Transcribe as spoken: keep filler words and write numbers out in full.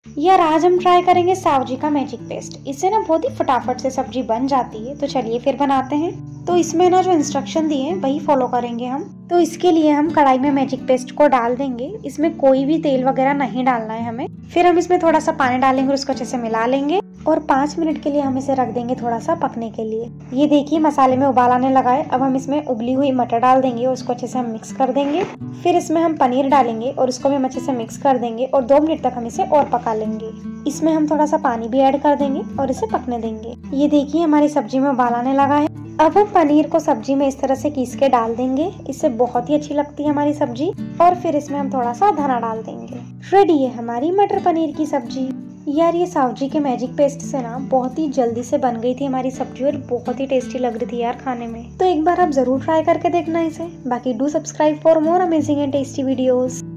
यार आज हम ट्राई करेंगे सावजी का मैजिक पेस्ट। इससे ना बहुत ही फटाफट से सब्जी बन जाती है। तो चलिए फिर बनाते हैं। तो इसमें ना जो इंस्ट्रक्शन दिए हैं वही फॉलो करेंगे हम। तो इसके लिए हम कढ़ाई में मैजिक पेस्ट को डाल देंगे। इसमें कोई भी तेल वगैरह नहीं डालना है हमें। फिर हम इसमें थोड़ा सा पानी डालेंगे और उसको अच्छे से मिला लेंगे और पाँच मिनट के लिए हम इसे रख देंगे थोड़ा सा पकने के लिए। ये देखिए मसाले में उबाल आने लगा है। अब हम इसमें उबली हुई मटर डाल देंगे और उसको अच्छे से हम मिक्स कर देंगे। फिर इसमें हम पनीर डालेंगे और उसको भी हम अच्छे से मिक्स कर देंगे और दो मिनट तक हम इसे और पका लेंगे। इसमें हम थोड़ा सा पानी भी ऐड कर देंगे और इसे पकने देंगे। ये देखिए हमारी सब्जी में उबाल आने लगा है। अब हम पनीर को सब्जी में इस तरह से पीस के डाल देंगे। इससे बहुत ही अच्छी लगती है हमारी सब्जी। और फिर इसमें हम थोड़ा सा धना डाल देंगे। रेडी है हमारी मटर पनीर की सब्जी। यार ये सावजी के मैजिक पेस्ट से ना बहुत ही जल्दी से बन गई थी हमारी सब्जी और बहुत ही टेस्टी लग रही थी यार खाने में। तो एक बार आप जरूर ट्राई करके देखना इसे। बाकी do subscribe for more amazing and tasty videos.